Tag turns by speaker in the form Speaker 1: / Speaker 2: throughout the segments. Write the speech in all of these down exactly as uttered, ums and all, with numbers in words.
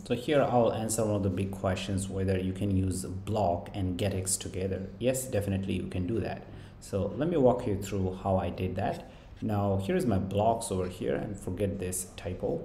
Speaker 1: So here I'll answer one of the big questions, whether you can use block and getX together. Yes, definitely you can do that. So let me walk you through how I did that. Now here's my blocks over here, and forget this typo.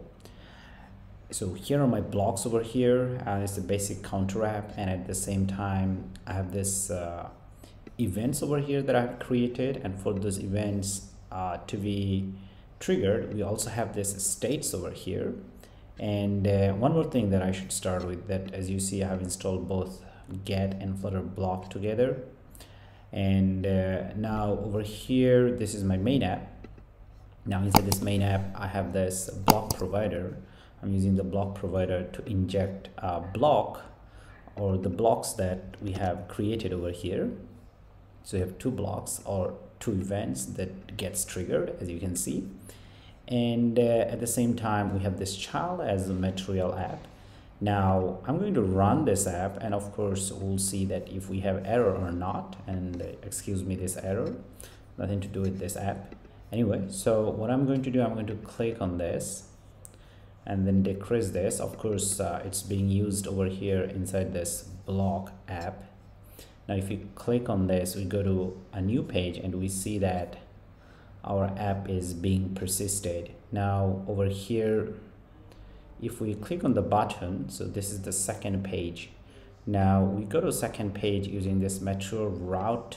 Speaker 1: So here are my blocks over here, and it's a basic counter app, and at the same time I have this uh, events over here that I've created, and for those events uh, to be triggered, we also have this states over here. And uh, one more thing that I should start with, that as you see I have installed both get and flutter block together. And uh, now over here, this is my main app. Now inside this main app I have this block provider. I'm using the block provider to inject a block, or the blocks that we have created over here. So you have two blocks or two events that gets triggered, as you can see. And uh, at the same time we have this child as a material app. Now I'm going to run this app, and of course we'll see that if we have error or not. And uh, excuse me, this error, nothing to do with this app anyway. So what I'm going to do, I'm going to click on this and then decrease this. Of course uh, it's being used over here inside this block app. Now if you click on this, we go to a new page and we see that our app is being persisted. Now over here, if we click on the button, so this is the second page. Now we go to second page using this material route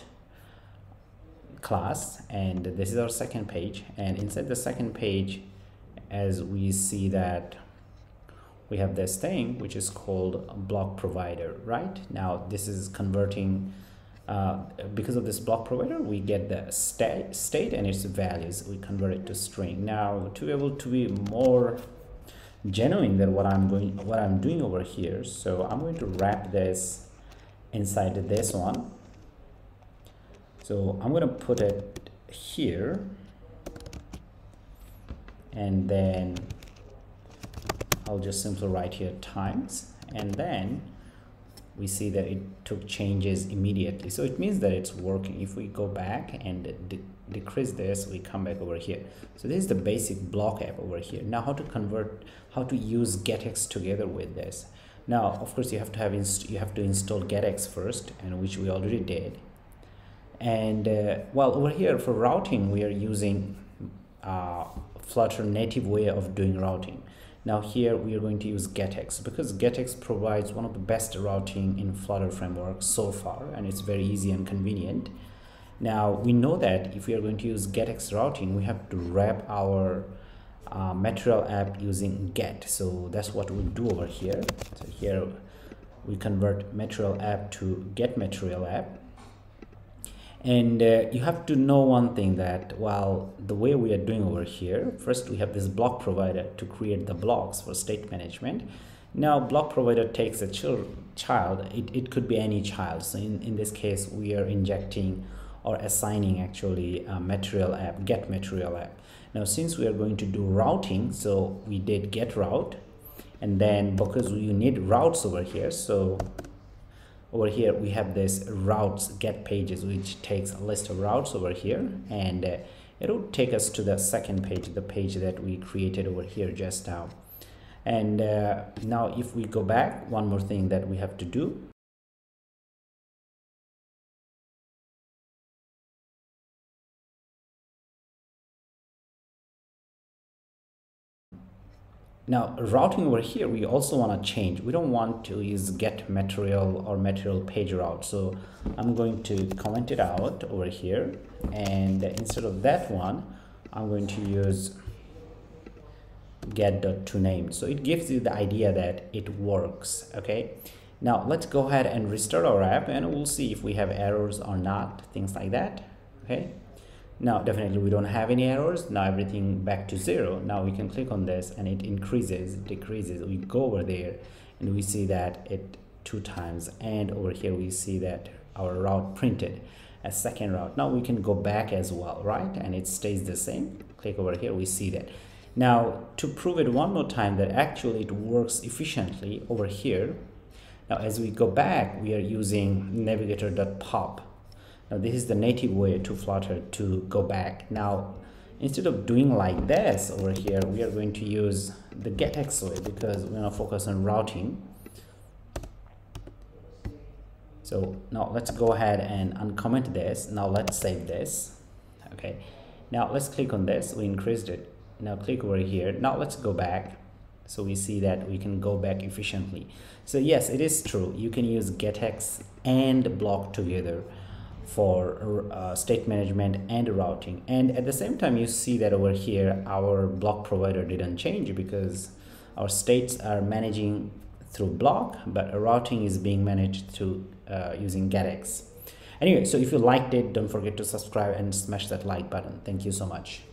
Speaker 1: class, and this is our second page. And inside the second page, as we see that we have this thing which is called block provider. Right now this is converting uh, because of this block provider, we get the state state and its values, we convert it to string. Now to be able to be more genuine than what I'm going what I'm doing over here, so I'm going to wrap this inside this one. So I'm going to put it here, and then I'll just simply write here times, and then we see that it took changes immediately. So it means that it's working. If we go back and de decrease this, we come back over here. So this is the basic block app over here. Now how to convert, how to use getX together with this. Now of course you have to have inst you have to install getX first, and which we already did. And uh, well, over here for routing we are using uh, Flutter native way of doing routing. Now here we are going to use getX, because getX provides one of the best routing in Flutter framework so far, and it's very easy and convenient. Now we know that if we are going to use getX routing, we have to wrap our uh, material app using get. So that's what we'll do over here. So here we convert material app to get material app. And uh, you have to know one thing, that while the way we are doing over here, first we have this block provider to create the blocks for state management. Now block provider takes a chil child, it, it could be any child. So in, in this case we are injecting or assigning actually a material app, get material app. Now since we are going to do routing, so we did get route, and then because you need routes over here, so over here we have this routes get pages, which takes a list of routes over here, and uh, it will take us to the second page, the page that we created over here just now. And uh, now if we go back, one more thing that we have to do. Now routing over here, we also want to change. We don't want to use get material or material page route. So I'm going to comment it out over here, and instead of that one, I'm going to use get.toName. So it gives you the idea that it works. Okay. Now let's go ahead and restart our app, and we'll see if we have errors or not, things like that. Okay. Now definitely we don't have any errors. Now everything back to zero. Now we can click on this and it increases, decreases. We go over there and we see that it two times, and over here we see that our route printed a second route. Now we can go back as well, right? And it stays the same. Click over here, we see that. Now to prove it one more time that actually it works efficiently over here. Now as we go back, we are using navigator.pop. Now this is the native way to Flutter to go back. Now instead of doing like this over here, we are going to use the getX way because we're going to focus on routing. So now let's go ahead and uncomment this. Now let's save this. Okay, now let's click on this. We increased it. Now click over here. Now let's go back. So we see that we can go back efficiently. So yes, it is true. You can use getX and block together for uh, state management and routing. And at the same time, you see that over here, our block provider didn't change because our states are managing through block, but routing is being managed through uh, using getX. Anyway, so if you liked it, don't forget to subscribe and smash that like button. Thank you so much.